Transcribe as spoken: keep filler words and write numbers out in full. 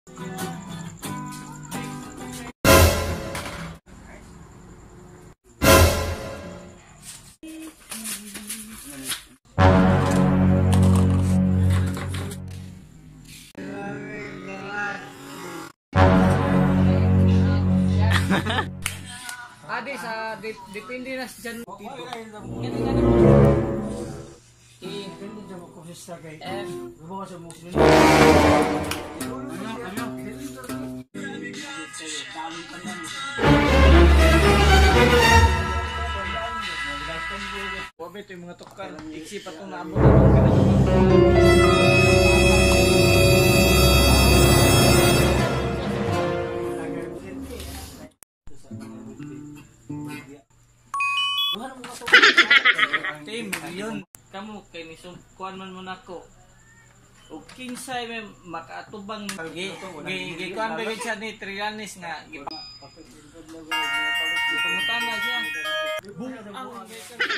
Adi sa dip, depende na sa dyan. E, depende dyan ko sa kay F. Gawa sa mga sinunod. Wabe ito yung mga tukar. Iksi pa itong naabot na Team, yun. Kamu kay ni kuan man mo nako. O kinsay may makaatubang gi gi kuan ba siya ni Trillanes nga. Gipangutana siya. Bung ang